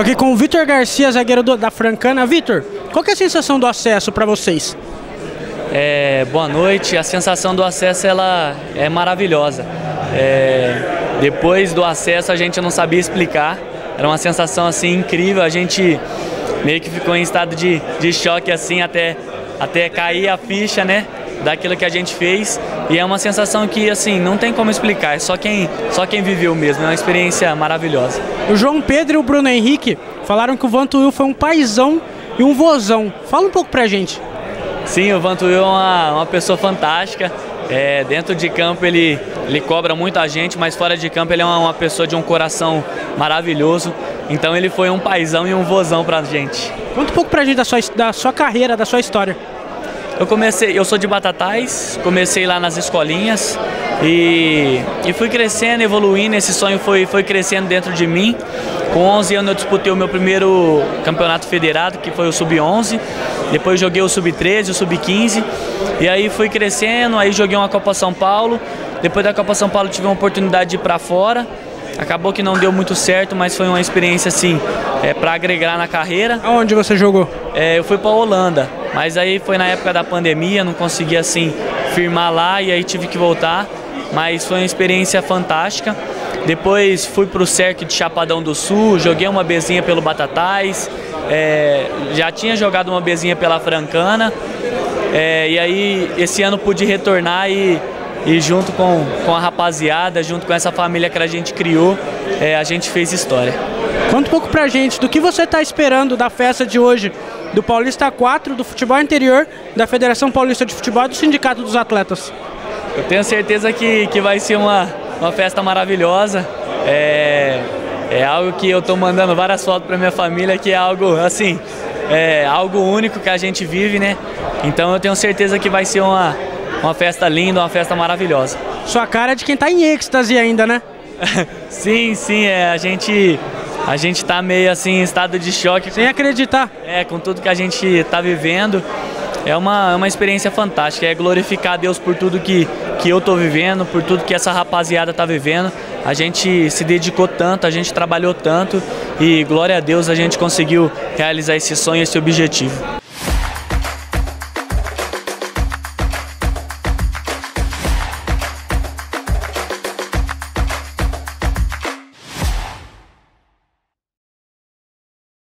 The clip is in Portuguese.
Tô aqui com o Vitor Garcia, zagueiro da Francana. Vitor, qual que é a sensação do acesso para vocês? Boa noite. A sensação do acesso ela é maravilhosa. Depois do acesso a gente não sabia explicar. Era uma sensação assim incrível. A gente meio que ficou em estado de choque assim até cair a ficha, né, daquilo que a gente fez. E é uma sensação que assim não tem como explicar. É só quem viveu mesmo. É uma experiência maravilhosa. O João Pedro e o Bruno Henrique falaram que o Vantuil foi um paizão e um vozão. Fala um pouco pra gente. Sim, o Vantuil é uma pessoa fantástica. Dentro de campo ele cobra muito a gente, mas fora de campo ele é uma pessoa de um coração maravilhoso. Então ele foi um paizão e um vozão pra gente. Conta um pouco pra gente da sua carreira, da sua história. Eu sou de Batatais, comecei lá nas escolinhas e fui crescendo, evoluindo. Esse sonho foi crescendo dentro de mim. Com 11 anos eu disputei o meu primeiro campeonato federado, que foi o Sub-11. Depois joguei o Sub-13, o Sub-15. E aí fui crescendo, aí joguei uma Copa São Paulo. Depois da Copa São Paulo tive uma oportunidade de ir para fora. Acabou que não deu muito certo, mas foi uma experiência assim, para agregar na carreira. Aonde você jogou? Eu fui para a Holanda, mas aí foi na época da pandemia, não consegui assim firmar lá e aí tive que voltar. Mas foi uma experiência fantástica. Depois fui para o Cercle de Chapadão do Sul, joguei uma bezinha pelo Batatais, já tinha jogado uma bezinha pela Francana, e aí esse ano pude retornar e junto com a rapaziada, junto com essa família que a gente criou, a gente fez história. Conta um pouco pra gente do que você está esperando da festa de hoje, do Paulista 4, do futebol interior, da Federação Paulista de Futebol e do Sindicato dos Atletas. Eu tenho certeza que vai ser uma festa maravilhosa. É algo que eu estou mandando várias fotos para minha família, que é algo assim, algo único que a gente vive, né? Então eu tenho certeza que vai ser uma festa linda, uma festa maravilhosa. Sua cara é de quem tá em êxtase ainda, né? Sim, a gente tá meio assim em estado de choque. Sem acreditar. Com tudo que a gente tá vivendo. É uma experiência fantástica, é glorificar a Deus por tudo que eu tô vivendo, por tudo que essa rapaziada tá vivendo. A gente se dedicou tanto, a gente trabalhou tanto e glória a Deus a gente conseguiu realizar esse sonho, esse objetivo.